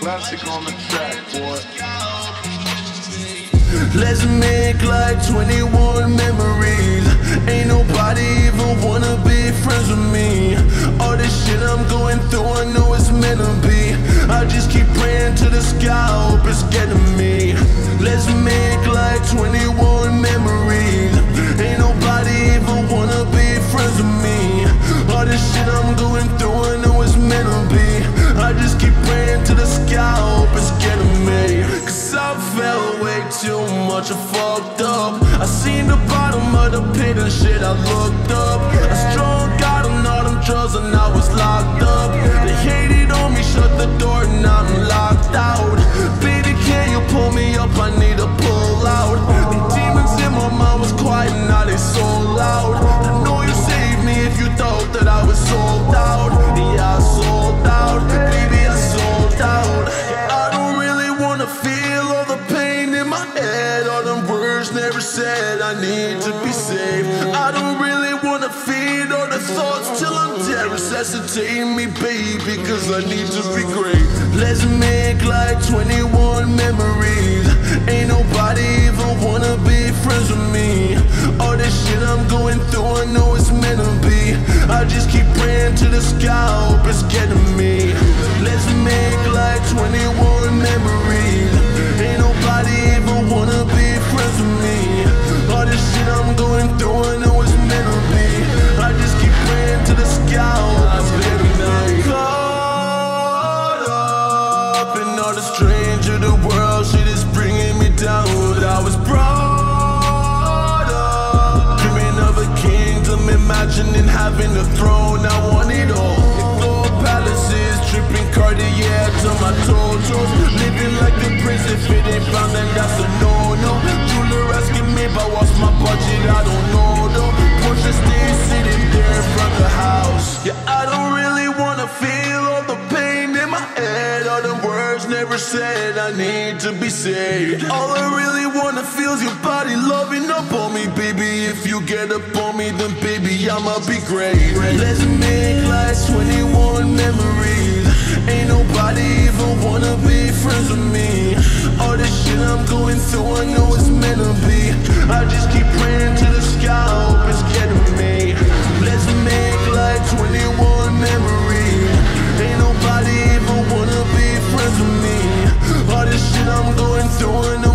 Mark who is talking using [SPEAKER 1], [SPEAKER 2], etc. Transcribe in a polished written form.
[SPEAKER 1] classic on the track, boy.
[SPEAKER 2] Let's make like 21 memories. Ain't nobody even wanna be friends with me. All this shit I'm going through, I know it's meant to be. I just keep praying to the sky, hope it's getting me. Let's make like 21 memories. Ain't nobody even wanna be friends with me. All this shit I'm going through, I know it's meant to be. I just keep praying to the sky, hope it's getting me. Cause I felt way too much, I fucked up. I seen the bottom of the pit and shit, I looked up. I strung out on all them drugs and I was locked up. They hated on me, shut the door, now I'm locked out. Baby, can you pull me up, I need to pull out. The demons in my mind was quiet, now they so loud. I know you saved me if you thought that I was sold out. Yeah, I sold out, baby, I sold out. I don't really wanna feel all the pain in my head. All them words never said, I need to be saved. I don't really wanna feed all the thoughts till I'm dead. Resuscitate me, baby, cause I need to be great. Let's make like 21 memories. Ain't nobody even wanna be friends with me. All this shit I'm going through, I know it's meant to be. I just keep praying to the sky, hope it's getting me. Let's make like 21 memories. Ain't nobody even wanna be friends with me. All this shit I'm going through, I know it's meant to be. I just keep praying to the sky, hope it's getting me. Caught up in all the strange of the world, shit is bringing me down. I was brought up, dreaming of a kingdom, imagining having a throne. I want it all. Gold palaces, tripping Cartier to my toes. Living like a prince, if it ain't found, then that's a no-no. Jeweler asking me about what's my budget, I don't know though. Porsche stays sitting there in front of the house. Yeah, I don't really wanna feel all the pain in my head. All the words never said, I need to be saved. All I really wanna feel is your body loving up on me, baby. If you get up on me, then baby, I'ma be great. Let's make like 21 memories. Ain't nobody even wanna be friends with me. All this shit I'm going through, I know it's meant to be. I just keep praying to the sky, hope it's getting me. Let's make like 21 memories. Ain't nobody even wanna be friends with me. All this shit I'm going through, I know